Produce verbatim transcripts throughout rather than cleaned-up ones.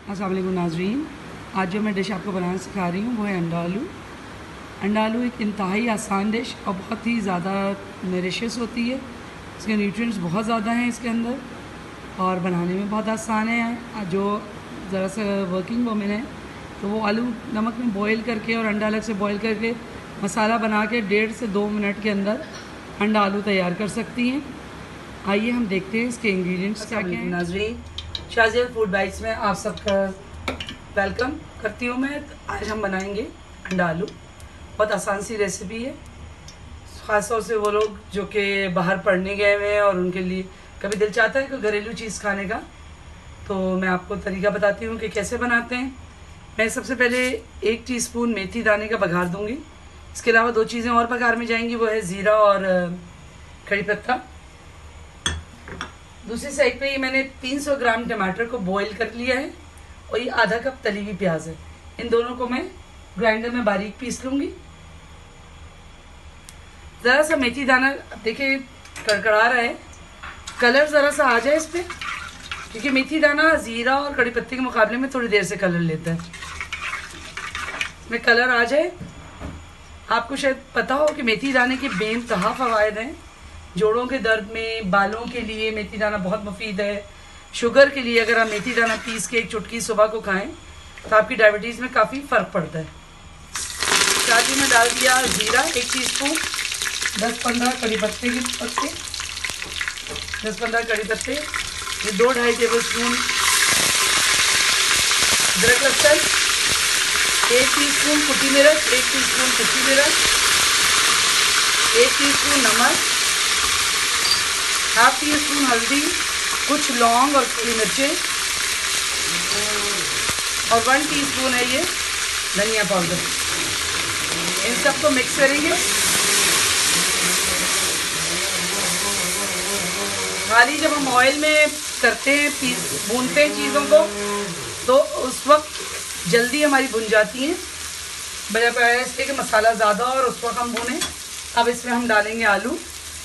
अस्सलाम वालेकुम नाज़रीन। आज जो मैं डिश आपको बनाना सिखा रही हूँ वो है अंडा आलू। अंडा आलू एक इंतहाई आसान डिश और बहुत ही ज़्यादा नरिशियस होती है। इसके न्यूट्रिएंट्स बहुत ज़्यादा हैं इसके अंदर और बनाने में बहुत आसान है। जो ज़रा सा वर्किंग वुमेन है तो वो आलू नमक में बॉईल करके और अंडा अलग से बॉईल करके मसाला बना के डेढ़ से दो मिनट के अंदर अंडा आलू तैयार कर सकती हैं। आइए हम देखते हैं इसके इंग्रेडिएंट्स क्या क्या हैं। नाज़रीन, शाज़िया फूड बाइट्स में आप सबका वेलकम करती हूँ मैं। आज हम बनाएंगे अंडा आलू। बहुत आसान सी रेसिपी है, ख़ास तौर से वो लोग जो कि बाहर पढ़ने गए हुए हैं और उनके लिए कभी दिल चाहता है कोई घरेलू चीज़ खाने का, तो मैं आपको तरीका बताती हूँ कि कैसे बनाते हैं। मैं सबसे पहले एक टीस्पून मेथी दाने का बघार दूँगी। इसके अलावा दो चीज़ें और बघार में जाएंगी, वो है ज़ीरा और कड़ी पत्ता। दूसरी साइड पे ये मैंने तीन सौ ग्राम टमाटर को बॉईल कर लिया है और ये आधा कप तली हुई प्याज है। इन दोनों को मैं ग्राइंडर में बारीक पीस लूँगी। ज़रा सा मेथी दाना देखिए कड़कड़ा रहा है, कलर ज़रा सा आ जाए इस पर, क्योंकि मेथी दाना ज़ीरा और कड़ी पत्ते के मुकाबले में थोड़ी देर से कलर लेता है। इसमें कलर आ जाए। आपको शायद पता हो कि मेथी दाने के बेइंतहा फ़वाइद हैं। जोड़ों के दर्द में, बालों के लिए मेथी दाना बहुत मुफीद है। शुगर के लिए अगर आप मेथी दाना पीस के एक चुटकी सुबह को खाएं तो आपकी डायबिटीज़ में काफ़ी फ़र्क पड़ता है। साथ ही में डाल दिया ज़ीरा एक टीस्पून, दस पंद्रह कड़ी पत्ते के पत्ते दस पंद्रह कड़ी पत्ते ये दो ढाई टेबल स्पून अदरक लहसुन, एक टीस्पून कुटी मिर्च, एक टीस्पून कुटी मिर्च, एक टीस्पून नमक, हाफ टी स्पून हल्दी, कुछ लौंग और काली मिर्चें और वन टीस्पून है ये धनिया पाउडर। इन सबको मिक्स करेंगे। खाली जब हम ऑयल में करते हैं, पीस भूनते हैं चीज़ों को, तो उस वक्त जल्दी हमारी भुन जाती हैं, बजाय इसके कि मसाला ज़्यादा और उस वक्त हम भूनें। अब इसमें हम डालेंगे आलू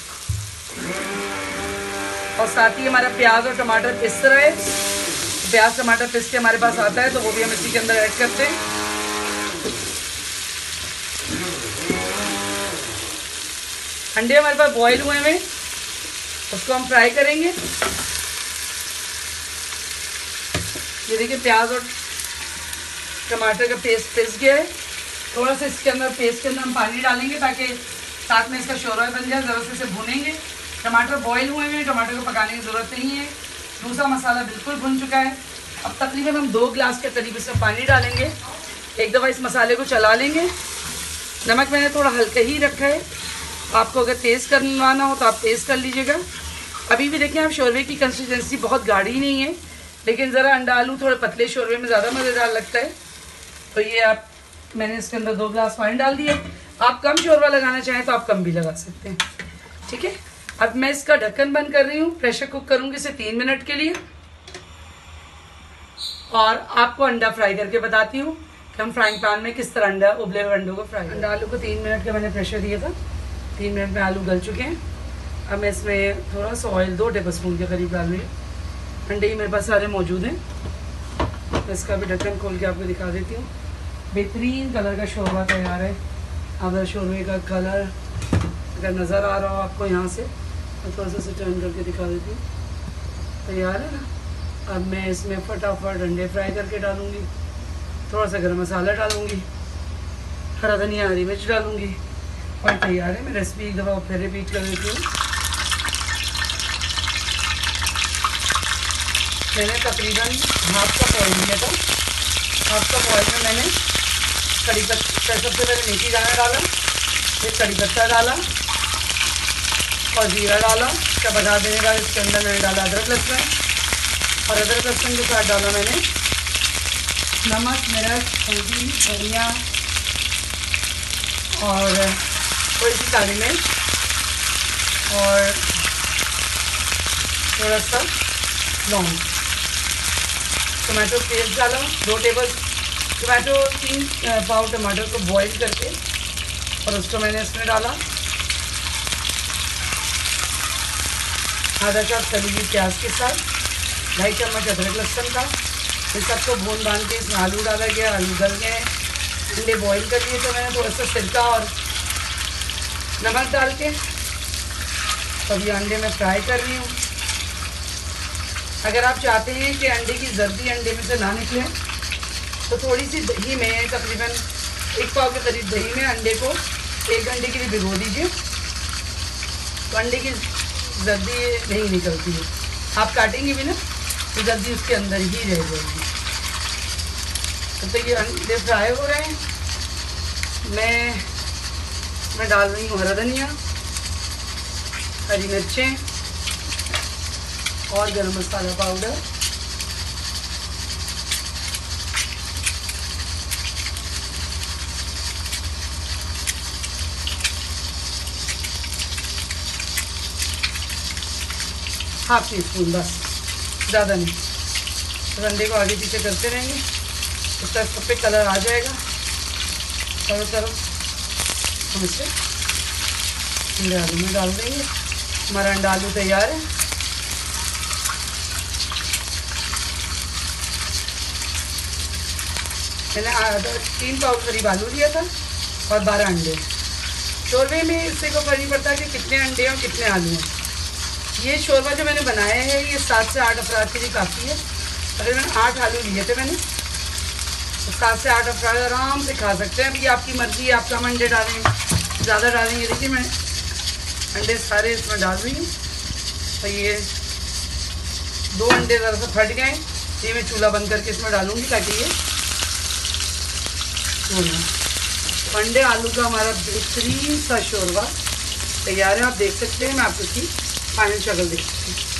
और साथ ही हमारा प्याज और टमाटर पिस रहा है। प्याज टमाटर पिस के हमारे पास आता है तो वो भी हम इसी के अंदर ऐड करते हैं। अंडे हमारे पास बॉईल हुए हैं, उसको हम फ्राई करेंगे। ये देखिए प्याज और टमाटर का पेस्ट पिस गया है। थोड़ा सा इसके अंदर पेस्ट के अंदर हम पानी डालेंगे ताकि साथ में इसका शोरबा बन जाए। ज़रा से इसे भूनेंगे। टमाटर बॉईल हुए हैं, टमाटर को पकाने की ज़रूरत नहीं है। दूसरा मसाला बिल्कुल भुन चुका है। अब तकरीबन हम दो गिलास के करीब इसमें पानी डालेंगे। एक दफ़ा इस मसाले को चला लेंगे। नमक मैंने थोड़ा हल्का ही रखा है, आपको अगर तेज़ करवाना हो तो आप तेज़ कर लीजिएगा। अभी भी देखें आप, शोरबे की कंसिस्टेंसी बहुत गाढ़ी नहीं है, लेकिन ज़रा अंडा आलू थोड़े पतले शोरबे में ज़्यादा मज़ेदार लगता है। तो ये आप मैंने इसके अंदर दो गिलास पानी डाल दिए। आप कम शोरबा लगाना चाहें तो आप कम भी लगा सकते हैं, ठीक है। अब मैं इसका ढक्कन बंद कर रही हूँ। प्रेशर कुक करूँगी इसे तीन मिनट के लिए और आपको अंडा फ्राई करके बताती हूँ कि हम फ्राइंग पैन में किस तरह अंडा उबले हुए अंडों को फ्राई। अंडा आलू को तीन मिनट का मैंने प्रेशर दिया था। तीन मिनट में आलू गल चुके हैं। अब मैं इसमें थोड़ा सा ऑयल दो टेबल स्पून के करीब डाल रही हूँ। अंडे ही मेरे पास सारे मौजूद हैं। मैं इसका भी ढक्कन खोल के आपको दिखा देती हूँ। बेहतरीन कलर का शोरबा तैयार है। अगर शोरबे का कलर अगर नज़र आ रहा हो आपको यहाँ से, तो थोड़ा सा टर्न करके दिखा देती हूँ। तैयार है ना। अब मैं इसमें फटाफट अंडे फ्राई करके डालूँगी। थोड़ा सा गरम मसाला डालूँगी, हरा धनिया, हरी मिर्च डालूँगी और तैयार है। मैं रेसिपी एक दफ़ा फिर रिपीट कर देती हूँ। मैंने तकरीबन हाफ कप ऑयल लिया था। हाफ कप ऑयल में मैंने कड़ी पत्ता, सबसे पहले मेथी दाना डाला, फिर कड़ी पत्ता डाला और जीरा डाला। इसका बघार देने के बाद इसके अंदर मैंने डाला अदरक लहसुन और अदरक लहसुन के साथ डाला मैंने नमक, मिर्च, हल्दी, धनिया और थोड़ी सी काली मिर्च और थोड़ा सा लौंग। टमाटो पेस्ट डाला, दो टेबल टमाटो, तीन पाव टमाटर को बॉईल करके और उसको मैंने इसमें डाला। आधा कप तली हुई प्याज के साथ ढाई चम्मच अदरक लहसुन का, इन सबको भून बांध के इसमें आलू डाला गया, आलू गल गए, अंडे बॉईल कर लिए। तो मैंने थोड़ा सा सिरका और नमक डाल के अब ये अंडे में फ्राई कर रही हूँ। अगर आप चाहते हैं कि अंडे की जर्दी अंडे में से ना निकले तो थोड़ी सी दही में, तकरीबन एक पाव के करीब दही में अंडे को एक घंटे के लिए भिगो दीजिए, तो अंडे की जर्दी नहीं निकलती है। आप काटेंगे भी ना तो जल्दी उसके अंदर ही रह जाएगी। तो, तो ये अंडे फ्राई हो रहे हैं। मैं मैं डाल रही हूँ हरा धनिया, हरी मिर्चें और गरम मसाला पाउडर। हाफ टी स्पून बस, ज़्यादा नहीं। तो अंडे को आगे पीछे करते रहेंगे, उस तक सब पे कलर आ जाएगा। चारों तरफ हम इसे अंडे आलू में डाल देंगे। हमारा अंडा आलू तैयार है। मैंने आधा तीन पाव करीब आलू लिया था और बारह अंडे। शोरबे में इससे को फर्क नहीं पड़ता कि कितने अंडे और कितने आलू हैं। ये शोरबा जो मैंने बनाया है ये सात से आठ अफराद के लिए काफ़ी है। अगर मैंने आठ आलू लिए थे मैंने, तो सात से आठ अफराद आराम से खा सकते हैं। अभी आपकी मर्ज़ी है, आप कम अंडे डालें, ज़्यादा डालेंगे। देखिए मैं अंडे सारे इसमें डाल रही हूँ। तो ये दो अंडे ज़रा सा फट गए, ये मैं चूल्हा बंद करके इसमें डालूँगी ताकि ये तो अंडे आलू का हमारा बेहतरीन सा शोरबा तैयार है। आप देख सकते हैं, मैं आपको इसकी फाइनल शक्ल देखती हूँ।